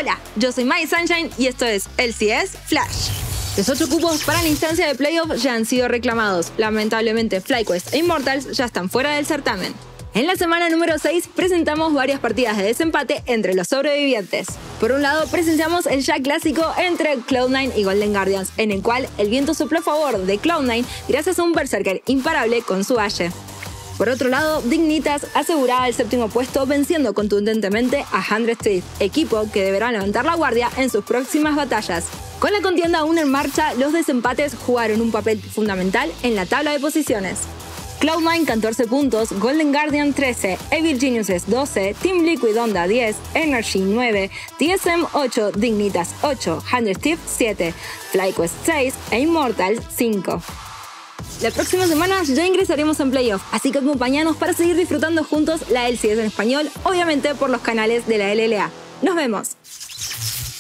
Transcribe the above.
Hola, yo soy Mai Sunshine y esto es LCS Flash. Los 8 cupos para la instancia de playoff ya han sido reclamados. Lamentablemente, FlyQuest e Immortals ya están fuera del certamen. En la semana número 6 presentamos varias partidas de desempate entre los sobrevivientes. Por un lado, presenciamos el ya clásico entre Cloud9 y Golden Guardians, en el cual el viento sopló a favor de Cloud9 gracias a un Berserker imparable con su Ashe. Por otro lado, Dignitas aseguraba el séptimo puesto venciendo contundentemente a 100 Thieves, equipo que deberá levantar la guardia en sus próximas batallas. Con la contienda aún en marcha, los desempates jugaron un papel fundamental en la tabla de posiciones. Cloud9 14 puntos, Golden Guardian 13, Evil Geniuses 12, Team Liquid Onda 10, Energy 9, TSM 8, Dignitas 8, 100 Thieves 7, FlyQuest 6 e Immortals 5. La próxima semana ya ingresaremos en playoff, así que acompáñanos para seguir disfrutando juntos la LCS en español, obviamente por los canales de la LLA. ¡Nos vemos!